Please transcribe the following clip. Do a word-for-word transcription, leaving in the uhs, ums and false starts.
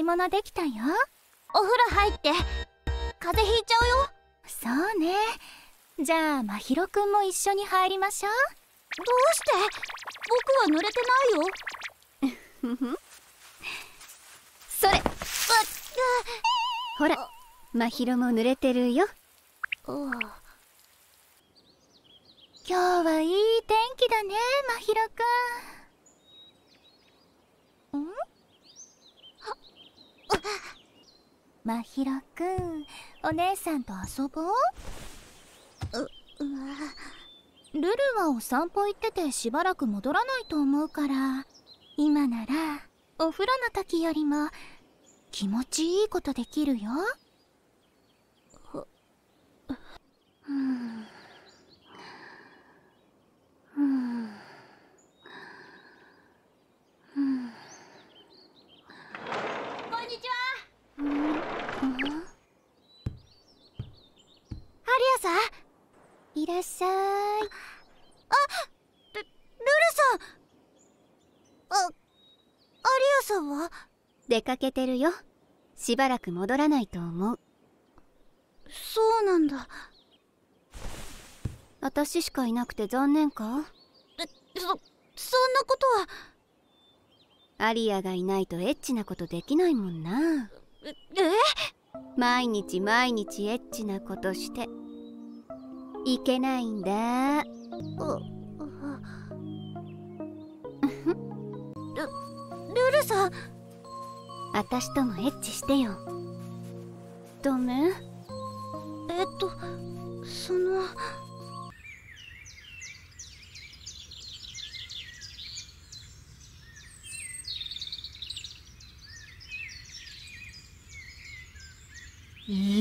物できたよ。 お風呂入って。風邪ひいちゃうよ。 そうね。じゃあ真宙くんも一緒に入りましょう。 どうして？僕は濡れてないよ。 それ。ほら、真宙も濡れてるよ。今日はいい天気だね、真宙くん。ん？真宙くん、お姉さんと遊ぼう。ルルはお散歩行っててしばらく戻らないと思うから、今ならお風呂の時よりも気持ちいいことできるよ。うん、うん、うん。 こんにちは。 うん、うん。 アリアさん、 いらっしゃい。 あ、ル、ルルさん。あ、アリアさんは？ 出かけてるよ。しばらく戻らないと思う。 そうなんだ。 私しかいなくて残念か？ そ、そんなことは。 アリアがいないとエッチなことできないもんな。 え？ 毎日毎日エッチなことしていけないんだ。ル、 ルルさん。 私ともエッチしてよ。ダメ？ えっと、その。 い